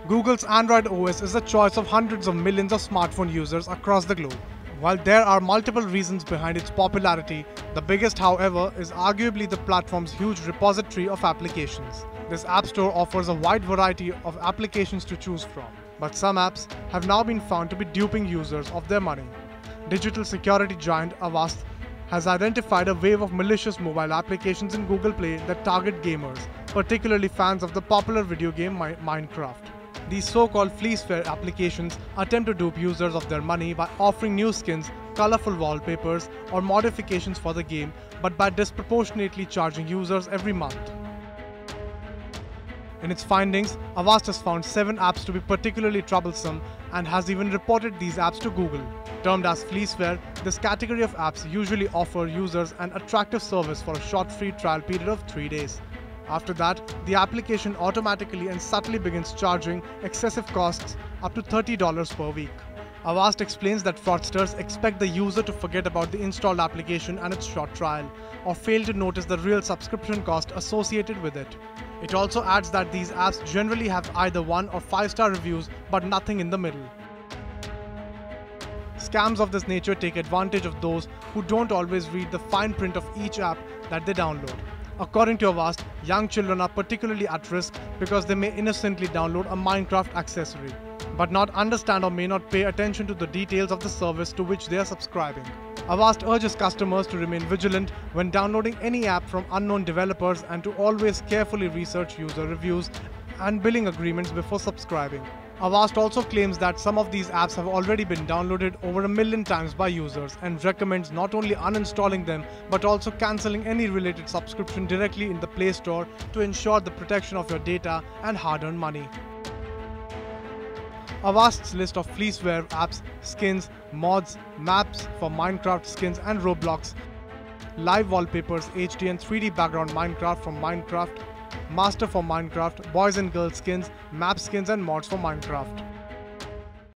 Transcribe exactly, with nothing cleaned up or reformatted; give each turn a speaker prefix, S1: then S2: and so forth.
S1: Google's Android O S is the choice of hundreds of millions of smartphone users across the globe. While there are multiple reasons behind its popularity, the biggest, however, is arguably the platform's huge repository of applications. This app store offers a wide variety of applications to choose from, but some apps have now been found to be duping users of their money. Digital security giant Avast has identified a wave of malicious mobile applications in Google Play that target gamers, particularly fans of the popular video game Minecraft. These so-called fleeceware applications attempt to dupe users of their money by offering new skins, colorful wallpapers, or modifications for the game, but by disproportionately charging users every month. In its findings, Avast has found seven apps to be particularly troublesome and has even reported these apps to Google. Termed as fleeceware, this category of apps usually offer users an attractive service for a short free trial period of three days. After that, the application automatically and subtly begins charging excessive costs up to thirty dollars per week. Avast explains that fraudsters expect the user to forget about the installed application and its short trial, or fail to notice the real subscription cost associated with it. It also adds that these apps generally have either one or five star reviews, but nothing in the middle. Scams of this nature take advantage of those who don't always read the fine print of each app that they download. According to Avast, young children are particularly at risk because they may innocently download a Minecraft accessory, but not understand or may not pay attention to the details of the service to which they are subscribing. Avast urges customers to remain vigilant when downloading any app from unknown developers and to always carefully research user reviews and billing agreements before subscribing. Avast also claims that some of these apps have already been downloaded over a million times by users and recommends not only uninstalling them but also cancelling any related subscription directly in the Play Store to ensure the protection of your data and hard-earned money. Avast's list of fleeceware apps, skins, mods, maps for Minecraft skins and Roblox, live wallpapers, H D and three D background Minecraft from Minecraft, Master for Minecraft, boys and girls skins, map skins and mods for Minecraft.